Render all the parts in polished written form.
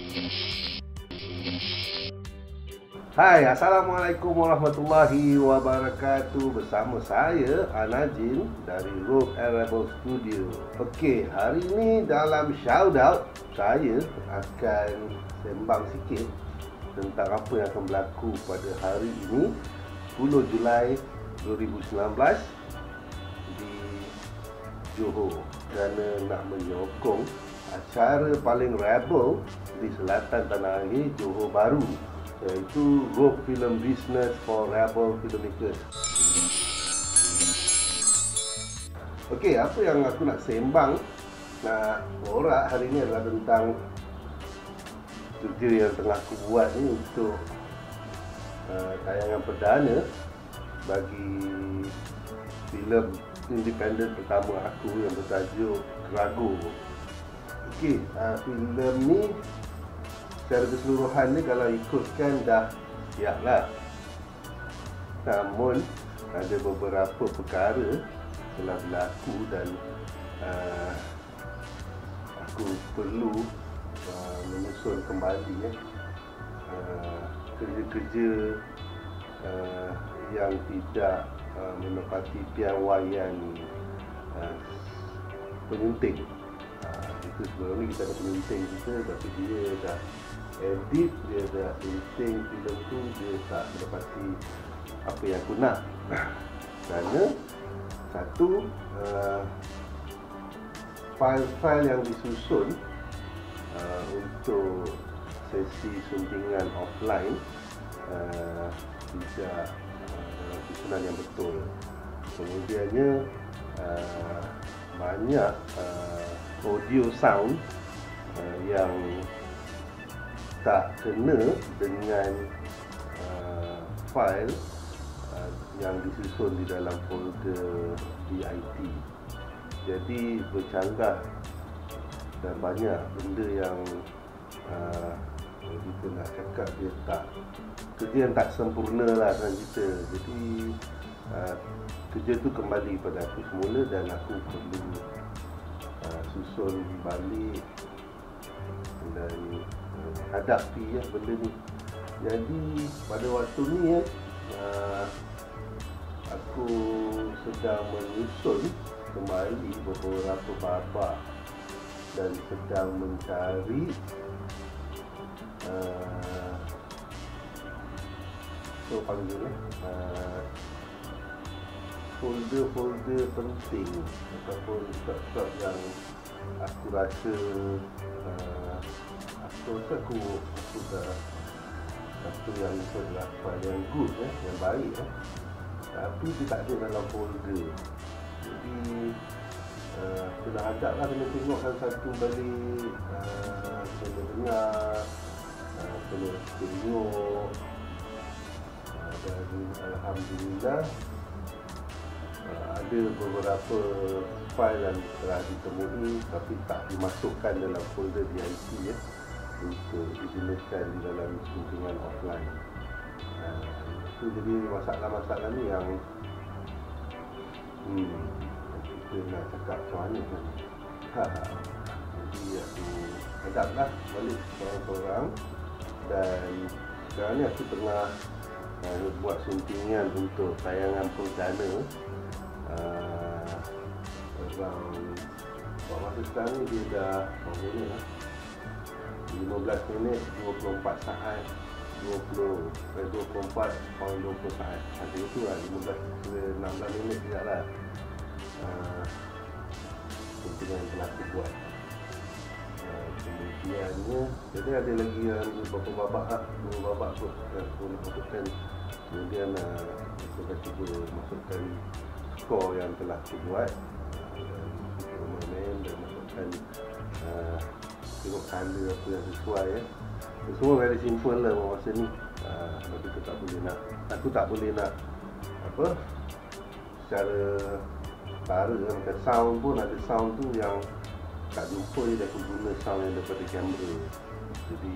Hai, Assalamualaikum warahmatullahi wabarakatuh. Bersama saya, Anajin dari Rogue Rebel Studio. Okey, hari ini dalam shoutout saya akan sembang sikit tentang apa yang akan berlaku pada hari ini 10 Julai 2019 di Johor, kerana nak menyokong acara paling rebel di selatan tanah air Johor Bahru, iaitu Rogue Film Business for Rebel Filmmakers. Okey, apa yang aku nak sembang, nak borak hari ni adalah tentang kerja yang tengah aku buat ni untuk tayangan perdana bagi filem independen pertama aku yang bertajuk Kerago. Okey, filem ni secara keseluruhan ni kalau ikutkan dah siap lah. Namun ada beberapa perkara telah berlaku dan aku perlu menyusun kembali kerja-kerja yang tidak menepati piawaian penyunting. Itu sebelum ni kita ada penyunting kita, tapi dia dah edit, dia dah editing filem tu, dia tak mendapati apa yang aku nak. Kerana satu, file-file yang disusun untuk sesi suntingan offline tidak susunan yang betul. Kemudiannya banyak audio sound yang tak kena dengan file yang disusun di dalam folder DIT. Jadi bercanggah dan banyak benda yang kita nak cakap dia tak, kerja yang tak sempurna lah dengan kita. Jadi kerja tu kembali pada aku semula dan aku perlu susun balik dan hadapi benda ni. Jadi pada waktu ni aku sedang menyusun kembali beberapa babak dan sedang mencari folder-folder penting ataupun shot-shot yang aku rasa aku dah satu yang itu adalah file yang good, yang baik, tapi dia tak ada dalam folder. Jadi kena hadap lah, kena tengokkan satu balik, kena dengar, kena tengok, dan alhamdulillah ada beberapa file yang telah ditemui tapi tak dimasukkan dalam folder DIT untuk digunakan di dalam suntingan offline. Itu jadi masalah-masalah ni yang kita nak cakap macam mana kan. Jadi aku hadaplah balik seorang-seorang, dan sekarang ni aku tengah buat suntingan untuk tayangan perdana. Masa sekarang ni dia dah 15 minit 24 saat 24.20 saat. Ada itu lah 15 ke 16 minit juga lah suntingan yang telah aku buat. Kemudiannya jadi ada lagi beberapa babak lah, 2 babak kot yang aku nak masukkan. Kemudian aku akan cuba masukkan skor yang telah aku buat dan masukkan tengok color apa yang sesuai. Semua very simple lah masa ni. Tapi aku tak boleh nak apa secara cara macam sound pun, ada sound tu yang tak jumpa je aku guna sound yang daripada kamera. Jadi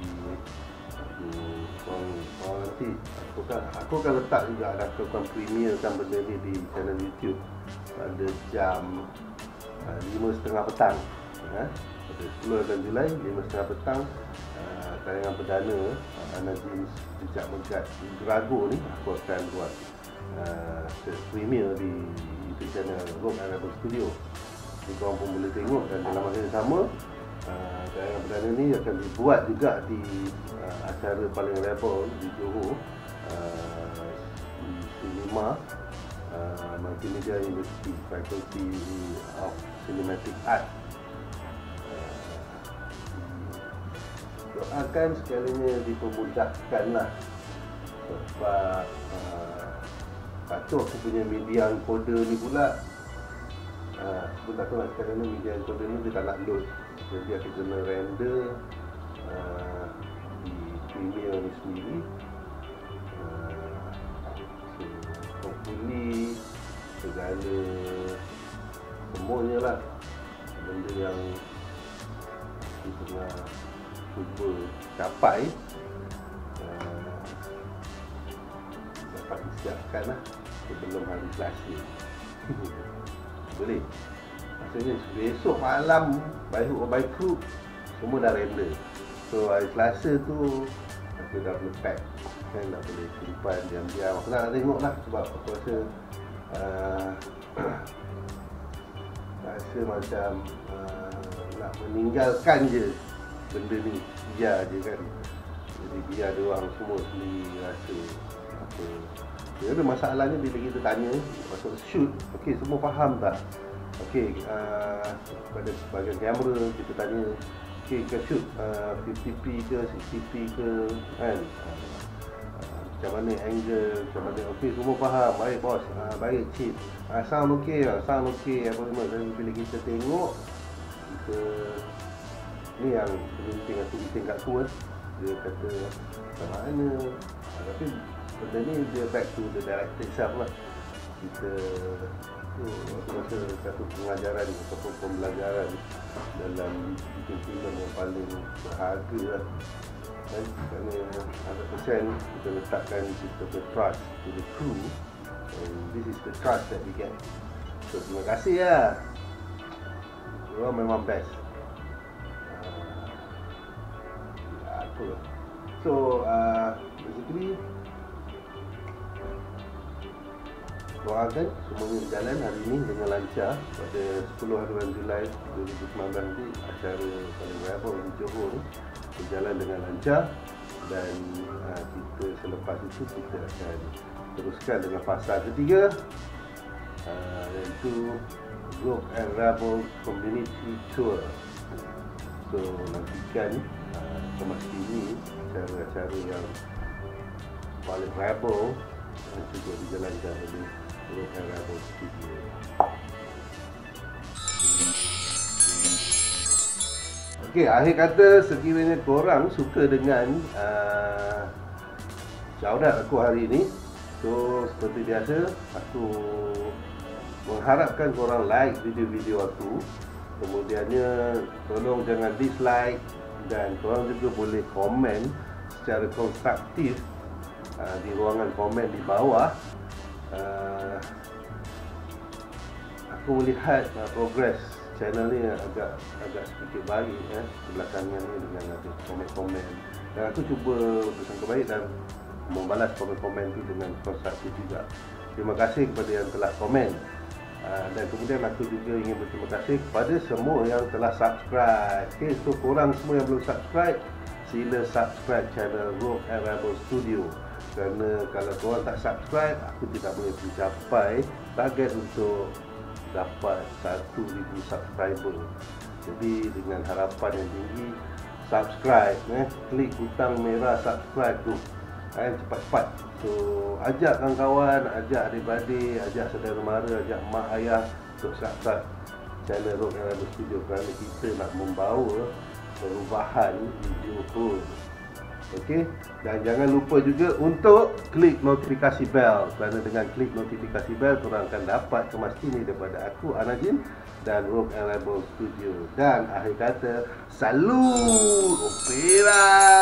orang nanti aku akan letak juga, aku akan premierkan benda ni di channel YouTube pada jam 5.30 petang. Pada 10 Julai 5.30 petang tayangan perdana Anajin Jejak Megat Gerago ni, aku akan buat premiere di YouTube channel Rogue and Rebel Studio. Jadi korang pun boleh tengok, dan dalam masa yang sama tayangan perdana ni akan dibuat juga di acara paling rebel di Johor, di Cinema Multimedia University, Faculty of Cinematic Art. Doakan sekalinya dipermudahkan lah, sebab patut aku punya media encoder ni pula sebab aku nak sekarang ni media encoder ni dia tak nak load, jadi aku kena render di Premiere ni sendiri. So hopefully segala semuanya lah benda yang kita tengah cuba capai dapat disiapkan lah sebelum hari Selasa. Boleh? Maksudnya besok malam by hook or by crook semua dah render. So hari Selasa tu aku dah boleh pack, kan, dah boleh simpan diam-diam. Aku nak tengok lah, sebab aku rasa macam nak meninggalkan je benda ni, biar je kan. Jadi biar dia orang semua sendiri rasa apa. Dia ada masalahnya bila kita tanya masuk shoot, okey semua faham tak? Okey, pada sebahagian kamera kita tanya, okey kita shoot 50p ke 60p ke, kan? Macam mana angle, macam mana, okey semua faham, baik bos, baik cip, sound okey lah, sound okey, apa semua. Dan bila kita tengok, kita ni yang penting aku bikin kat aku, dia kata macam mana, tapi benda ni dia back to the director itself lah. Kita tu aku rasa satu pengajaran ataupun pembelajaran dalam bikin filem yang paling berharga lah, kan? Kerana 100% kita letakkan kita punya trust to the crew, and this is the trust that we get. So terima kasih lah, diorang memang best. So basically doakan semuanya berjalan hari ini dengan lancar. Pada 10 hari bulan Julai 2019 nanti acara paling rebel di Johor ni berjalan dengan lancar, dan kita selepas itu kita akan teruskan dengan fasa ketiga, iaitu Rogue and Rebel Community Tour. So nantikan semasa ini acara-acara yang paling rebel yang juga dijalankan oleh Rogue and Rebel Studio. Okey, akhir kata sekiranya korang suka dengan shoutout aku hari ini, so seperti biasa aku mengharapkan korang like video-video aku. Kemudiannya tolong jangan dislike, dan korang juga boleh komen secara konstruktif di ruangan komen di bawah. Aku melihat progres channel ni agak sedikit baik belakangan ni dengan ada komen-komen, dan aku cuba bersangka baik dan membalas komen-komen tu dengan konstruktif juga. Terima kasih kepada yang telah komen. Dan kemudian aku juga ingin berterima kasih kepada semua yang telah subscribe. Okay, so korang semua yang belum subscribe, sila subscribe channel Rogue and Rebel Studio. Kerana kalau korang tak subscribe, aku tidak boleh mencapai target untuk dapat 1000 subscriber. Jadi dengan harapan yang tinggi, subscribe, klik butang merah subscribe tu, cepat-cepat. So ajak kawan-kawan, ajak adik-beradik, ajak saudara mara, ajak mak ayah untuk subscribe channel Rogue and Rebel Studio, kerana kita nak membawa perubahan di Johor. Okey, dan jangan lupa juga untuk klik notifikasi bell, kerana dengan klik notifikasi bell korang akan dapat kemastian daripada aku, Anajin, dan Rogue and Rebel Studio. Dan akhir kata, salut opera.